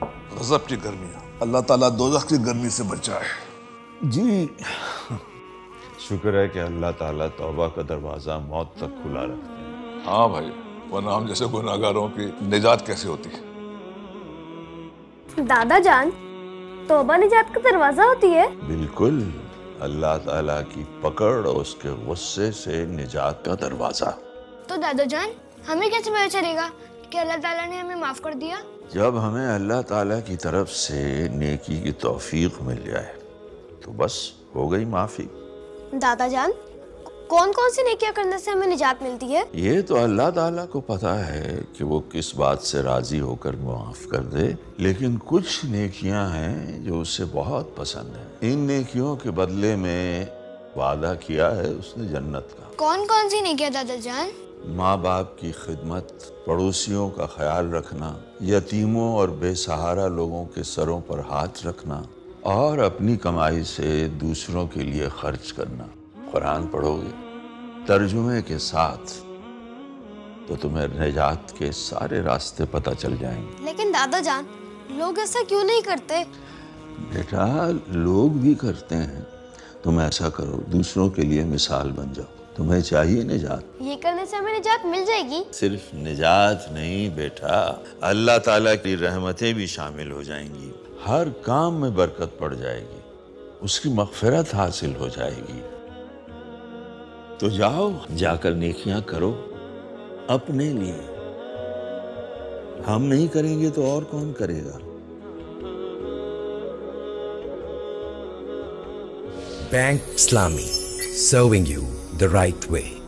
غضب کی گرمیاں، اللہ تعالیٰ دوزخ کی گرمی سے بچائے۔ جی شکر ہے کہ اللہ تعالیٰ توبہ کا دروازہ موت تک کھلا رکھتے ہیں۔ ہاں بھائی، ورنہ ہم جیسے گناہگاروں کی نجات کیسے ہوتی؟ دادا جان، توبہ نجات کا دروازہ ہوتی ہے؟ بالکل، اللہ تعالیٰ کی پکڑ اور اس کے غصے سے نجات کا دروازہ۔ تو دادا جان، ہمیں کیسے پتہ چلے گا کہ اللہ تعالیٰ نے ہمیں معاف کر دیا؟ جب ہمیں اللہ تعالیٰ کی طرف سے نیکی کی توفیق مل جائے تو بس ہو گئی معافی۔ دادا جان، کون کون سی نیکیاں کرنے سے ہمیں نجات ملتی ہے؟ یہ تو اللہ تعالیٰ کو پتا ہے کہ وہ کس بات سے راضی ہو کر معاف کر دے، لیکن کچھ نیکیاں ہیں جو اسے بہت پسند ہیں۔ ان نیکیوں کے بدلے میں وعدہ کیا ہے اس نے جنت کا۔ کون کون سی نیکیاں دادا جان؟ ماں باپ کی خدمت، پڑوسیوں کا خیال رکھنا، یتیموں اور بے سہارا لوگوں کے سروں پر ہاتھ رکھنا، اور اپنی کمائی سے دوسروں کے لیے خرچ کرنا۔ قرآن پڑھو گے ترجمے کے ساتھ تو تمہیں نجات کے سارے راستے پتہ چل جائیں گے۔ لیکن دادا جان، لوگ ایسا کیوں نہیں کرتے؟ بیٹا، لوگ بھی کرتے ہیں۔ تم ایسا کرو، دوسروں کے لیے مثال بن جاؤ۔ تمہیں چاہیے نجات، یہ کرنے سے ہمیں نجات مل جائے گی؟ صرف نجات نہیں بیٹا، اللہ تعالیٰ کی رحمتیں بھی شامل ہو جائیں گی، ہر کام میں برکت پڑ جائے گی، اس کی مغفرت حاصل ہو جائے گی۔ تو جاؤ، جا کر نیکیاں کرو اپنے لیے۔ ہم نہیں کریں گے تو اور کون کرے گا؟ Bank Islami, serving you the right way.